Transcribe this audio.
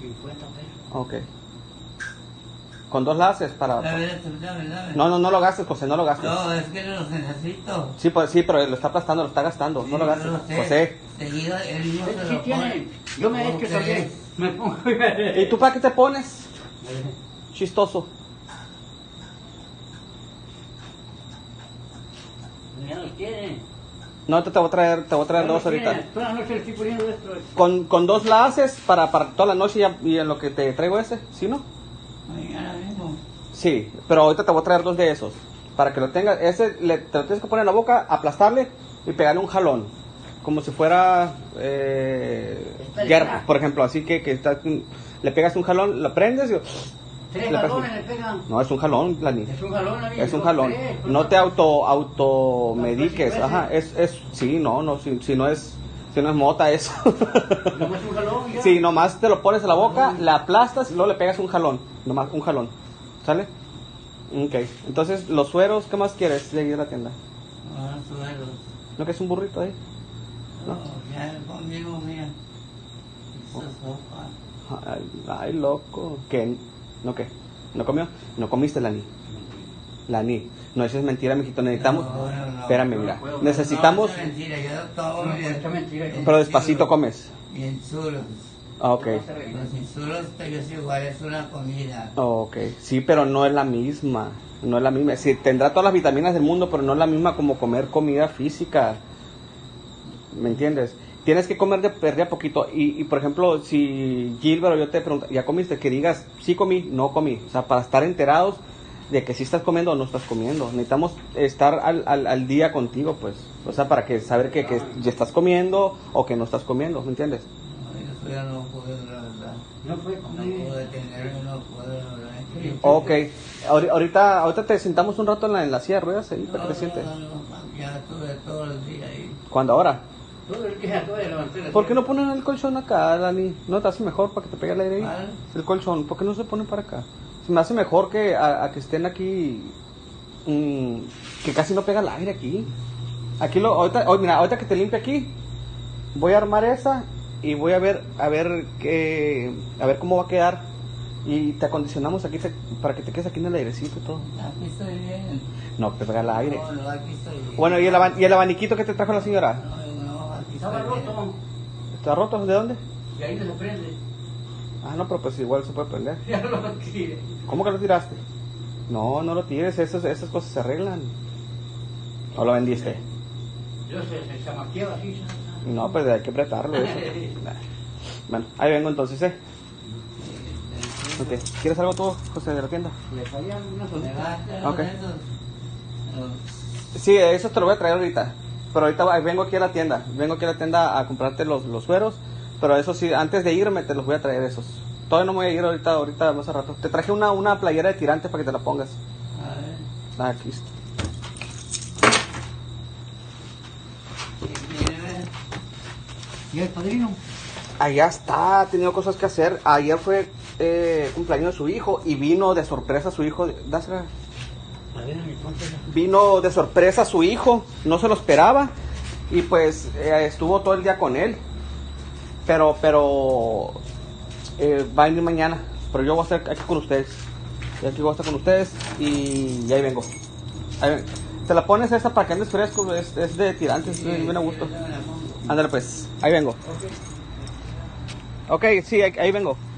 $50. Ok. Con 2 laces para... Dame. No lo gastes, José, no lo gastes. No, es que no los necesito. Sí, pues, sí, pero lo está aplastando, lo está gastando. Sí, No lo gastes, yo lo sé. José. Seguido, él mismo se Sí lo tiene. pone. Yo me he ¿Cómo hecho también. crees? Me pongo... ¿Y tú para qué te pones? Chistoso. Ya los tiene. No, te voy a traer Ya 2 los ahorita. tiene. Toda la noche le estoy poniendo esto. Con 2 laces para toda la noche y en lo que te traigo ese, ¿sí no? Mañana mismo. Sí, pero ahorita te voy a traer 2 de esos. Para que lo tengas, te lo tienes que poner en la boca, aplastarle y pegarle un jalón. Como si fuera guerra, por ejemplo. Así que le pegas un jalón, lo prendes y... 3 le jalones le pegan. No, es un jalón, Lani. Es un jalón, amigo. Es un jalón. No te automediques. Ajá, sí, si no es mota eso. No es un jalón, ya. Sí, nomás te lo pones en la boca, le aplastas y luego le pegas un jalón. Nomás un jalón. ¿Sale? Ok. Entonces, los sueros, ¿qué más quieres de ir a la tienda? No, suelos. ¿No que es un burrito ahí? No, ya conmigo, mira. Esa sopa. Ay, loco. ¿Qué? ¿No qué? ¿No comió? No comiste, Lani. No, eso es mentira, mijito. Necesitamos... No. Espérame, mira. Necesitamos... No, es mentira, yo todo No, bien. es mentira. Pero despacito comes. Bien chulos. Ah, ok. Los insulos es igual, es una comida. Ok. Sí, pero no es la misma. No es la misma. Sí, tendrá todas las vitaminas del mundo, pero no es la misma como comer comida física. ¿Me entiendes? Tienes que comer de perder a poquito. Y por ejemplo, si Gilbert o yo te pregunto, ¿ya comiste? Que digas, sí comí, no comí. O sea, para estar enterados de que sí estás comiendo o no estás comiendo. Necesitamos estar al día contigo, pues. O sea, para que saber que ya estás comiendo o que no estás comiendo, ¿me entiendes? No, yo ya no puedo, la verdad. No puede No comer. puedo detenerme, no puedo, la verdad. Ok. Ahorita te sentamos un rato en la silla de ruedas ahí, para que te sientes. No, ya estuve todo el día ahí. ¿Cuándo? ¿Ahora? Todo el que acaba de levantar. ¿Por qué no ponen el colchón acá, Dani? ¿No te hace mejor para que te pegue el aire ahí? ¿Cuál? El colchón, ¿por qué no se ponen para acá? Se me hace mejor que a que estén aquí, que casi no pega el aire aquí. Aquí ahorita que te limpie aquí, voy a armar esa y voy a ver cómo va a quedar. Y te acondicionamos aquí para que te quedes aquí en el airecito y todo. Aquí estoy bien. No, te pega el aire. No, aquí estoy bien. Bueno, ¿y el abaniquito que te trajo la señora? No, aquí Estaba estoy bien. roto. ¿Está roto? ¿De dónde? Y ahí no se prende. Ah, no, pero pues igual se puede prender. Ya lo tiré. ¿Cómo que lo tiraste? No lo tires, esas cosas se arreglan. ¿O lo vendiste? Yo se chamaqueaba así. No, pues hay que apretarlo eso. Bueno, ahí vengo entonces, Ok. ¿Quieres algo tú, José, de la tienda? Le fallaba una ¿Me soneta. vas a Ok. hacer esos? Sí, eso te lo voy a traer ahorita. Pero ahorita vengo aquí a la tienda. Vengo aquí a la tienda a comprarte los sueros. Pero eso sí, antes de irme te los voy a traer esos. Todavía no me voy a ir ahorita más a rato. Te traje una playera de tirantes para que te la pongas. A ver. Aquí está. ¿Y el padrino? Allá está, ha tenido cosas que hacer. Ayer fue cumpleaños de su hijo y vino de sorpresa su hijo. Dásela. A ver, entonces. Vino de sorpresa su hijo, no se lo esperaba y pues estuvo todo el día con él. Pero va a venir mañana, pero yo voy a estar aquí con ustedes. Y aquí voy a estar con ustedes y ahí vengo. Te la pones esa para que andes fresco, es de tirantes, bien a gusto. Ándale pues, ahí vengo. Ok, sí, ahí vengo.